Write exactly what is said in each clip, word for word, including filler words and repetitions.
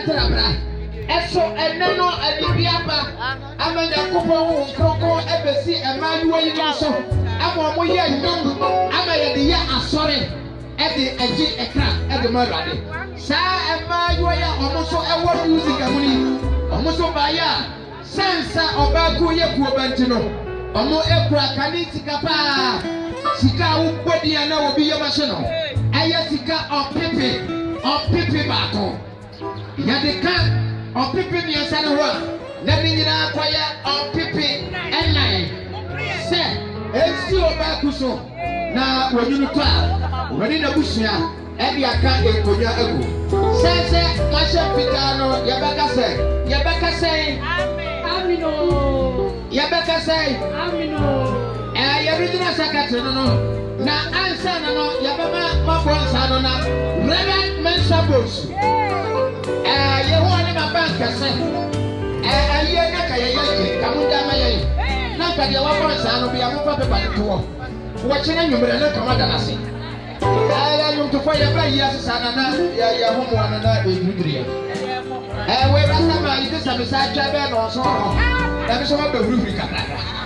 trabra eso ene no adibiaba amanya kopo nkoko ebesi emanuwa yi so ama mo ye nyom ama ye de ya asore ede agi ekra ede marade sa emanuwa ya omo so ewo music amuni omo so baya sensa obaku ye ku obanti no omo ekura kanitika pa sika wo bodi na obi ye ma no aya sika opepe opepe baako ya de ka opepe mi asane ho na bi nyina kwaya opepe enline se esi obaku so na wanyunu to a wani na busua ebi aka ekonya ego se se masha pitano ya baka se ya baka se amino ya baka se amino eh ya regional secretary no no na ansa na no ya baba mabonsa no na Reverend Mensabos eh ye ho ne ma bank se eh aye na ka ye ye kamuda ma ye na ka de wa bonsa no bia mo pa pepa to wo wo chene nwumre na kamada na se eh ya nyum to fa ya ba yi asesa na na ya ya ho mo na na edudure eh we rasa ma ite sa misa twa be no so ho na bi so ma be hurufuri kakra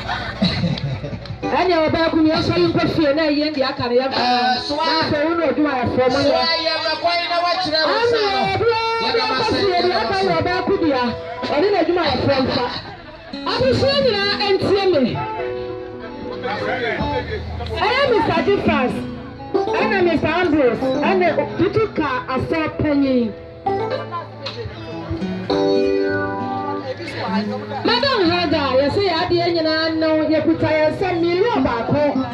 ani oba ku mi so yin ko fie na ye ndi aka ne ya eh so na so wo no du ya fo mo ya ya ma kwai na wa kire wo sa no ya ga ma se ya aka wo ba ku dia oni na djuma ya fo mfa abi so nyina entie me I am Mister Difference and I'm Mister Ambrose and Tutuka asa panyi Madam Hada, you say I did not know you put a million back home.